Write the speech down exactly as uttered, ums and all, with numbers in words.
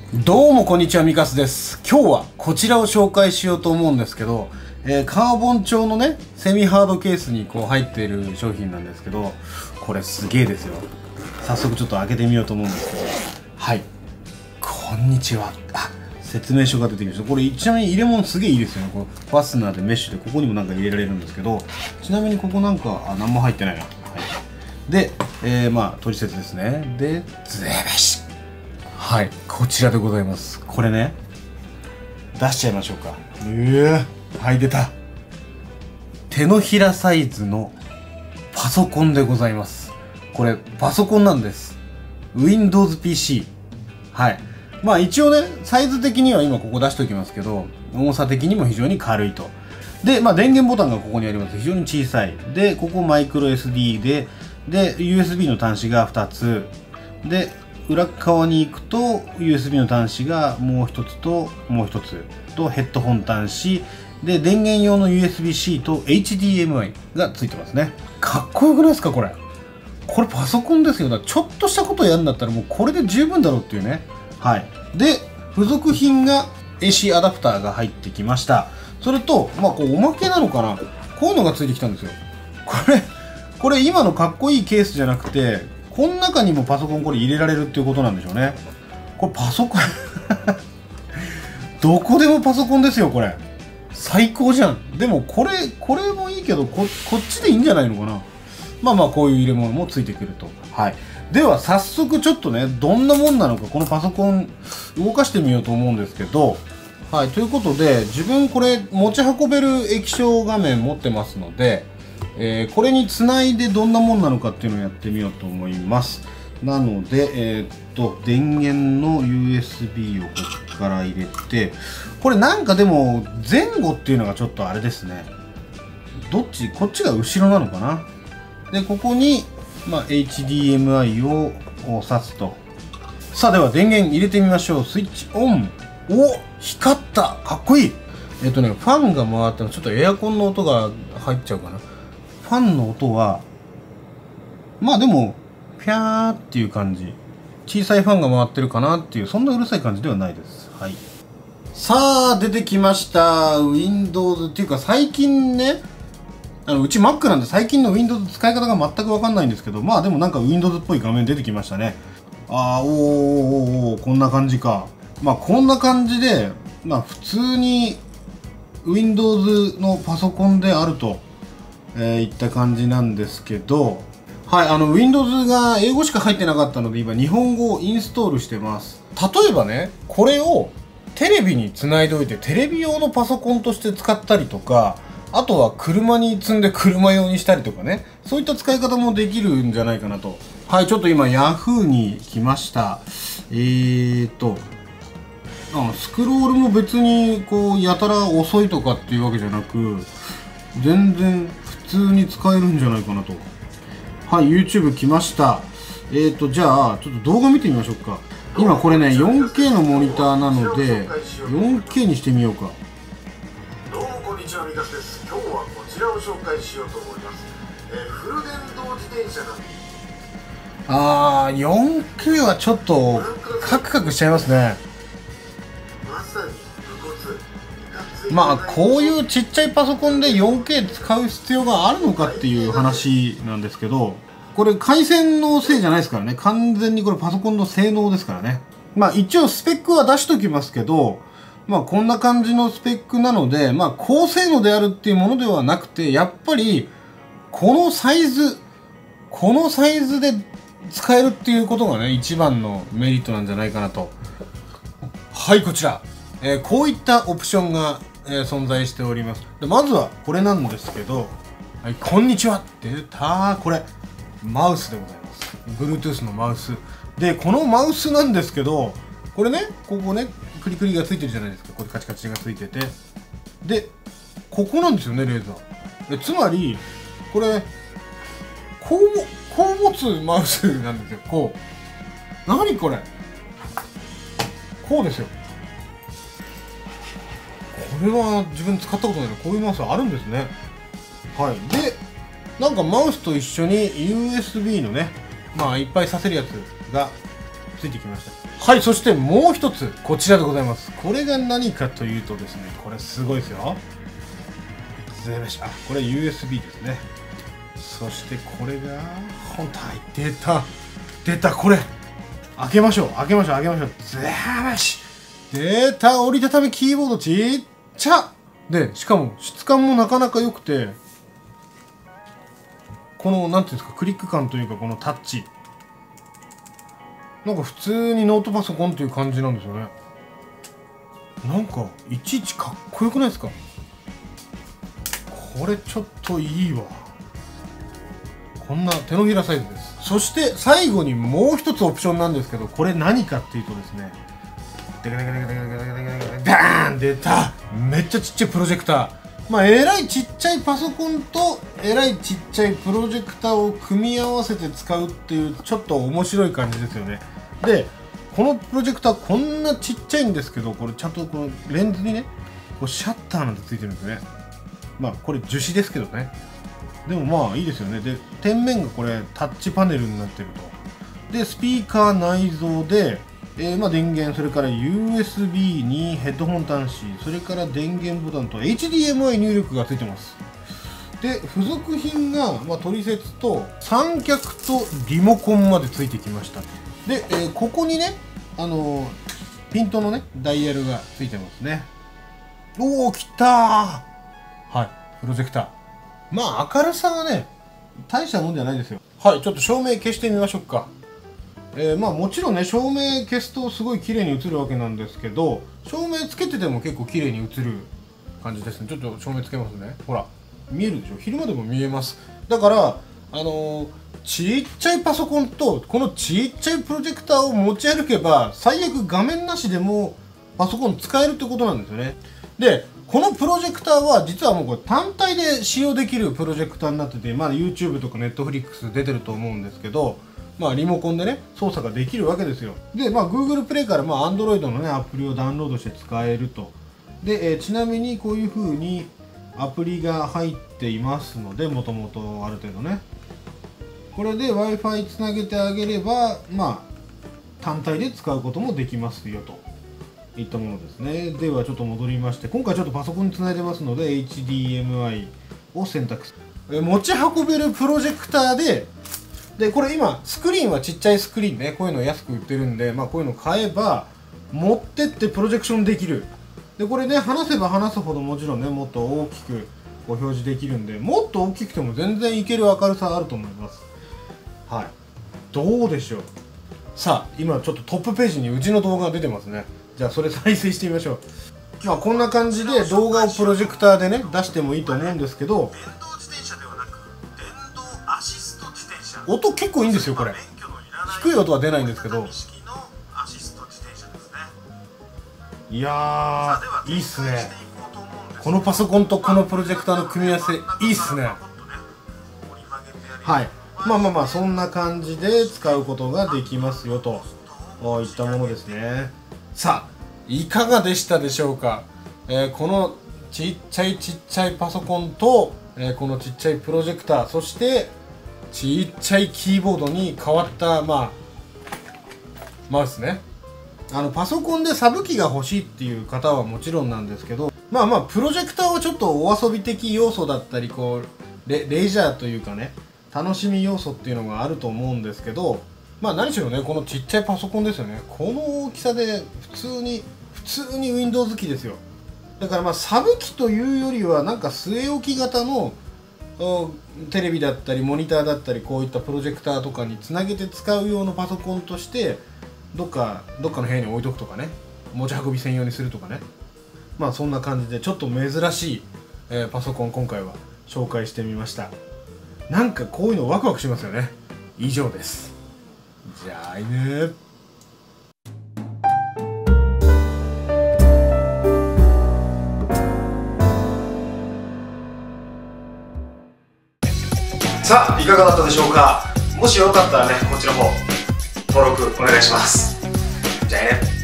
どうもこんにちは、ミカスです。今日はこちらを紹介しようと思うんですけど、えー、カーボン調のね、セミハードケースにこう入っている商品なんですけど、これすげえですよ。早速ちょっと開けてみようと思うんですけど、はい。こんにちは。あ、説明書が出てきました。これちなみに入れ物すげえいいですよね。こうファスナーでメッシュでここにもなんか入れられるんですけど、ちなみにここなんか、あ、何も入ってないな。はい。で、えー、まあ、取説ですね。で、ズエベシ。はい、こちらでございます。これね、出しちゃいましょうか。うー、はい、出た。手のひらサイズのパソコンでございます。これ、パソコンなんです。Windows ピーシー。はい。まあ一応ね、サイズ的には今ここ出しておきますけど、重さ的にも非常に軽いと。で、まあ電源ボタンがここにあります。非常に小さい。で、ここマイクロ エスディー で、で、ユーエスビー の端子がふたつ。で、裏側に行くと ユーエスビー の端子がもう一つともう一つとヘッドホン端子で電源用の ユーエスビーシー と エイチディーエムアイ がついてますね。かっこよくないですかこれ。これパソコンですよ。だからちょっとしたことをやるんだったらもうこれで十分だろうっていうね。はい。で、付属品が エーシー アダプターが入ってきました。それと、まあこうおまけなのかな、こういうのがついてきたんですよ。これこれ今のかっこいいケースじゃなくて、この中にもパソコンこれ入れられるっていうことなんでしょうね。これパソコンどこでもパソコンですよこれ。最高じゃん。でもこれこれもいいけど こ, こっちでいいんじゃないのかな。まあまあこういう入れ物もついてくると。はい。では早速ちょっとね、どんなもんなのかこのパソコン動かしてみようと思うんですけど、はい。ということで自分これ持ち運べる液晶画面持ってますので、えー、これにつないでどんなもんなのかっていうのをやってみようと思います。なので、えー、っと電源の ユーエスビー をここから入れて、これなんかでも前後っていうのがちょっとあれですね。どっちこっちが後ろなのかな。でここに、まあ、エイチディーエムアイ を挿すと。さあでは電源入れてみましょう。スイッチオン。お、光った。かっこいい。えっとね、ファンが回ったのちょっとエアコンの音が入っちゃうかな。ファンの音はまあでもピャーっていう感じ。小さいファンが回ってるかなっていう、そんなうるさい感じではないです。はい。さあ出てきました Windows っていうか、最近ね、あのうち Mac なんで最近の Windows 使い方が全く分かんないんですけど、まあでもなんか Windows っぽい画面出てきましたね。ああ、おーおーおーおー、こんな感じか。まあこんな感じで、まあ普通に Windows のパソコンであるとえー、いった感じなんですけど、はい、あの Windows が英語しか入ってなかったので今日本語をインストールしてます。例えばね、これをテレビにつないでおいてテレビ用のパソコンとして使ったりとか、あとは車に積んで車用にしたりとかね、そういった使い方もできるんじゃないかなと。はい、ちょっと今 Yahoo に来ました。えーとあスクロールも別にこうやたら遅いとかっていうわけじゃなく、全然普通に使えるんじゃないかなと。はい、YouTube 来ました。えーと、じゃあ、ちょっと動画見てみましょうか。今これね、よんケー のモニターなので、よんケー にしてみようか。 どうもこんにちは、ミカスです。今日はこちらを紹介しようと思います。えー、フル電動自転車なんです。 あー、よんケー はちょっとカクカクしちゃいますね。 まさに無骨。 まあこういうちっちゃいパソコンで よんケー 使う必要があるのかっていう話なんですけど、これ回線のせいじゃないですからね。完全にこれパソコンの性能ですからね。まあ一応スペックは出しときますけど、まあこんな感じのスペックなので、まあ高性能であるっていうものではなくて、やっぱりこのサイズこのサイズで使えるっていうことがね、一番のメリットなんじゃないかなと。はい、こちら、えー、こういったオプションがえー、存在しております。でまずはこれなんですけど、はい、こんにちはって出た。これマウスでございます。 Bluetooth のマウスで、このマウスなんですけど、これね、ここねクリクリがついてるじゃないですか。これカチカチがついてて、でここなんですよね、レーザーで。つまりこれこうもこう持つマウスなんですよ。こう、何これ、こうですよ。これは自分使ったことないので、こういうマウスあるんですね。はい。で、なんかマウスと一緒に ユーエスビー のね、まあいっぱいさせるやつがついてきました。 はい、そしてもう一つこちらでございます。これが何かというとですね、これすごいですよ。あ、これ ユーエスビー ですね。そしてこれが本体、出た出た、これ開けましょう開けましょう開けましょう。ずーし出た、折りたたみキーボードちっちゃで、しかも質感もなかなか良くて、このなんていうんですか、クリック感というか、このタッチなんか普通にノートパソコンという感じなんですよね。なんかいちいちかっこよくないですか。これちょっといいわ。こんな手のひらサイズです。そして最後にもう一つオプションなんですけど、これ何かっていうとですね、デカデカデカデカデカデカデカデカダーン出た、めっちゃちっちゃいプロジェクター。まあえらいちっちゃいパソコンとえらいちっちゃいプロジェクターを組み合わせて使うっていう、ちょっと面白い感じですよね。でこのプロジェクターこんなちっちゃいんですけど、これちゃんとこのレンズにね、こうシャッターなんてついてるんですね。まあこれ樹脂ですけどね、でもまあいいですよね。で天面がこれタッチパネルになってると。でスピーカー内蔵で、えー、まあ電源、それから ユーエスビー にヘッドホン端子、それから電源ボタンと エイチディーエムアイ 入力がついてます。で付属品が、まあ、取説と三脚とリモコンまでついてきました。で、えー、ここにね、あのー、ピントのねダイヤルがついてますね。おお、きたー。はい、プロジェクター。まあ明るさはね大したもんじゃないですよ。はい、ちょっと照明消してみましょうか。えー、まあもちろんね、照明消すとすごい綺麗に映るわけなんですけど、照明つけてても結構綺麗に映る感じですね。ちょっと照明つけますね。ほら見えるでしょ、昼間でも見えます。だからあのー、ちっちゃいパソコンとこのちっちゃいプロジェクターを持ち歩けば、最悪画面なしでもパソコン使えるってことなんですよね。でこのプロジェクターは実はもうこれ単体で使用できるプロジェクターになってて、まあ YouTube とか Netflix 出てると思うんですけど、まあリモコンでね操作ができるわけですよ。でまあ Google プレイからまあ Android のねアプリをダウンロードして使えると。で、えー、ちなみにこういう風にアプリが入っていますので、もともとある程度ね、これで Wi-Fi つなげてあげれば、まあ単体で使うこともできますよといったものですね。ではちょっと戻りまして、今回ちょっとパソコンにつないでますので エイチディーエムアイ を選択する。持ち運べるプロジェクターで、でこれ今スクリーンはちっちゃいスクリーンね、こういうの安く売ってるんで、まあこういうの買えば持ってってプロジェクションできる。でこれね、離せば離すほどもちろんねもっと大きくこう表示できるんで、もっと大きくても全然いける明るさあると思います。はい、どうでしょう。さあ今ちょっとトップページにうちの動画が出てますね。じゃあそれ再生してみましょう。まあこんな感じで動画をプロジェクターでね出してもいいと思うんですけど、音結構いいんですよ。これ低い音は出ないんですけど、いやーいいっすね。このパソコンとこのプロジェクターの組み合わせいいっすね。はい、まあまあまあそんな感じで使うことができますよといったものですね。さあいかがでしたでしょうか。えー、このちっちゃいちっちゃいパソコンと、えー、このちっちゃいプロジェクター、そしてちっちゃいキーボードに変わったまあマウスね。あのパソコンでサブ機が欲しいっていう方はもちろんなんですけど、まあまあプロジェクターはちょっとお遊び的要素だったり、こう レ, レジャーというかね楽しみ要素っていうのがあると思うんですけど、まあ何しろねこのちっちゃいパソコンですよね。この大きさで普通に普通に Windows 機ですよ。だからまあサブ機というよりはなんか据え置き型のテレビだったりモニターだったり、こういったプロジェクターとかにつなげて使う用のパソコンとしてどっかどっかの部屋に置いとくとかね、持ち運び専用にするとかね、まあそんな感じでちょっと珍しい、えー、パソコン今回は紹介してみました。なんかこういうのワクワクしますよね。以上です。じゃあね。 さあいかがだったでしょうか。もしよかったらねこちらも登録お願いします。じゃあね。